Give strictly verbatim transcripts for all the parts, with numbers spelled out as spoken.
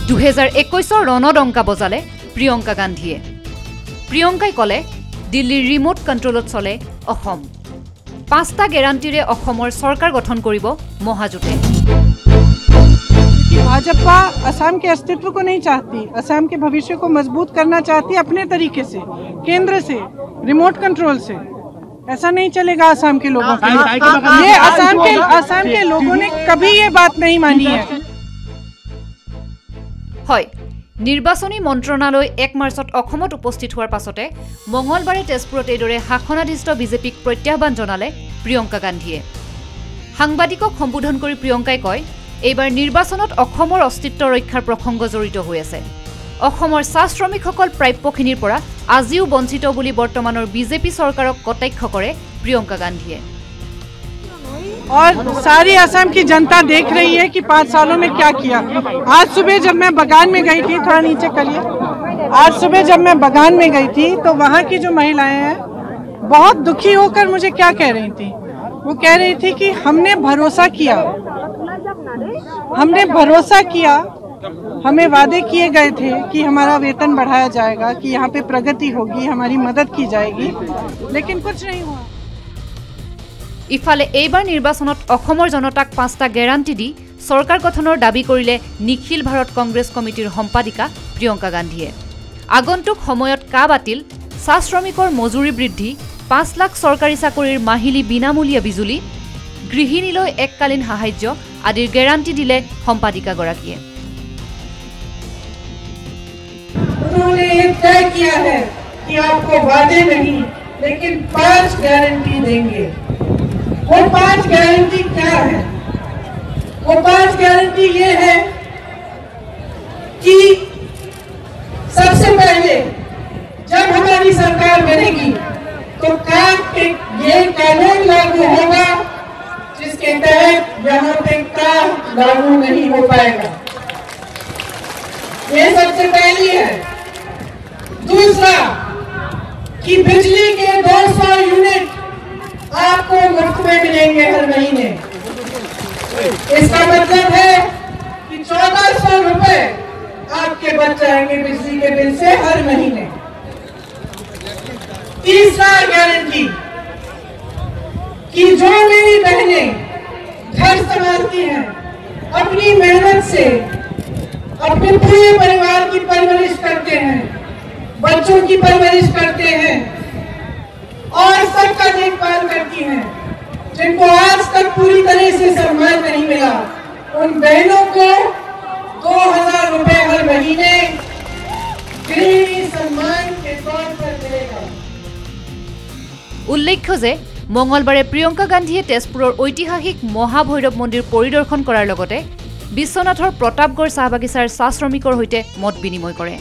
দুহেজাৰ একৈশৰ ৰণদংকা বজালে প্ৰিয়ংকা গান্ধীয়ে। প্ৰিয়ংকাই কলে দিল্লীৰ ৰিমোট কণ্ট্ৰলত চলে অসম। পাঁচটা গ্যাৰাণ্টিৰে অসমৰ চৰকাৰ গঠন কৰিব মহাজোঁটে। भाजपा असम के अस्तित्व को नहीं चाहती, असम के भविष्य को मजबूत करना चाहती अपने तरीके से, केंद्र से, रिमोट कंट्रोल से। ऐसा नहीं चलेगा असम के लोगों के लिए। ये असम के असम के लोगों ने कभी ये बात नहीं मानी है। হয়, নিৰ্বাচনী মন্ত্ৰণালয় এক মাৰ্চত অসমত উপস্থিত হোৱাৰ পাছতে মঙলবাৰে তেজপুৰত এইদৰে শাসনাধিষ্ঠ বিজেপিক প্ৰত্যাহ্বান জনালে প্ৰিয়ংকা গান্ধীয়ে। সাংবাদিকক সম্বোধন কৰি প্ৰিয়ংকাই কয়, এইবাৰ নিৰ্বাচনত অসমৰ অস্তিত্ব ৰক্ষাৰ প্ৰসংগ জড়িত হৈ আছে। অসমৰ চাহ শ্ৰমিকসকল প্ৰাপ্যখিনিৰ পৰা আজিও বঞ্চিত বুলি বৰ্তমানৰ বিজেপি চৰকাৰক কটাক্ষ কৰে প্ৰিয়ংকা গান্ধীয়ে। और सारी असम की जनता देख रही है कि पाँच सालों में क्या किया। आज सुबह जब मैं बगान में गई थी, थोड़ा नीचे करिए, आज सुबह जब मैं बगान में गई थी तो वहाँ की जो महिलाएं हैं बहुत दुखी होकर मुझे क्या कह रही थी। वो कह रही थी कि हमने भरोसा किया, हमने भरोसा किया, हमें वादे किए गए थे कि हमारा वेतन बढ़ाया जाएगा, कि यहाँ पे प्रगति होगी, हमारी मदद की जाएगी, लेकिन कुछ नहीं हुआ। ইফালে এইবাৰ নিৰ্বাচনত অসমৰ জনতাক পাঁচটা গ্যাৰাণ্টি দি চৰকাৰ গঠনৰ দাবী কৰিলে নিখিল ভাৰত কংগ্ৰেছ কমিটিৰ সম্পাদিকা প্ৰিয়ংকা গান্ধীয়ে। আগন্তুক সময়ত কা বাতিল, চাহ শ্ৰমিকৰ মজুৰি বৃদ্ধি, পাঁচ লাখ চৰকাৰী চাকৰিৰ মাহিলী বিনামূলীয়া বিজুলী, গৃহিণীলৈ এককালীন সাহায্য আদিৰ গ্যাৰাণ্টি দিলে সম্পাদিকাগৰাকীয়ে। उन्होंने ये तय किया है कि आपको वादे नहीं लेकिन पांच गारंटी देंगे। वो पांच गारंटी क्या है? वो पांच गारंटी ये है कि सबसे पहले जब हमारी सरकार बनेगी तो काम के ये कानून लागू होगा जिसके तहत यहाँ पे काम लागू नहीं हो पाएगा। ये सबसे पहली है। दूसरा कि बिजली के दो सौ यूनिट आपको मुफ्त में मिलेंगे हर महीने। इसका मतलब है कि चौदह सौ रुपए आपके बच जाएंगे बिजली के बिल से हर महीने। तीसरा गारंटी कि जो मेरी बहनें घर संभालती हैं, अपनी मेहनत से अपने पूरे परिवार की परवरिश करते हैं, बच्चों की परवरिश करते हैं और सबका देखभाल करती हैं, जिनको आज तक पूरी तरह से सम्मान नहीं मिला, उन बहनों को दो हजार रुपए हर महीने गृहिणी सम्मान के तौर पर मिलेगा। উল্লেখ্য যে মঙলবাৰে প্ৰিয়ংকা গান্ধীয়ে তেজপুৰৰ ঐতিহাসিক মহাভৈৰৱ মন্দিৰ পৰিদৰ্শন কৰাৰ লগতে বিশ্বনাথৰ প্ৰতাপগড় চাহ বাগিচাৰ চাহ শ্ৰমিকৰ সৈতে মত বিনিময় কৰে।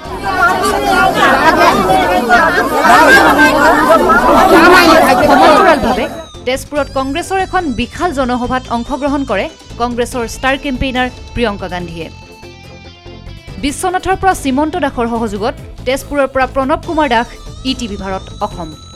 সমান্তৰালভাৱে তেজপুৰত কংগ্ৰেছৰ এখন বিশাল জনসভাত অংশগ্ৰহণ কৰে কংগ্ৰেছৰ ষ্টাৰ কেম্পেইনাৰ প্ৰিয়ংকা গান্ধীয়ে। বিশ্বনাথৰ পৰা শ্ৰীমন্ত দাসৰ সহযোগত তেজপুৰৰ পৰা প্ৰণৱ কুমাৰ দাস, ই টিভি ভাৰত অসম।